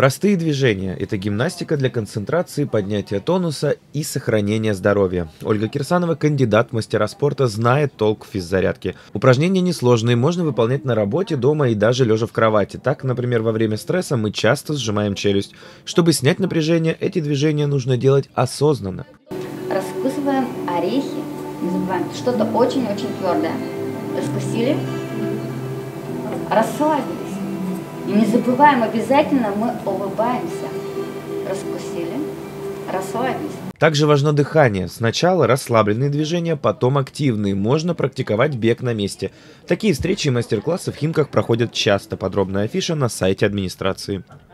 Простые движения– это гимнастика для концентрации, поднятия тонуса и сохранения здоровья. Ольга Кирсанова, кандидат в мастера спорта, знает толк в физзарядке. Упражнения несложные, можно выполнять на работе, дома и даже лежа в кровати. Так, например, во время стресса мы часто сжимаем челюсть. Чтобы снять напряжение, эти движения нужно делать осознанно. Раскусываем орехи, не забываем, что-то очень-очень твердое. Раскусили, расслабились. И не забываем, обязательно мы улыбаемся. Раскусили, расслабились. Также важно дыхание. Сначала расслабленные движения, потом активные. Можно практиковать бег на месте. Такие встречи и мастер-классы в Химках проходят часто. Подробная афиша на сайте администрации.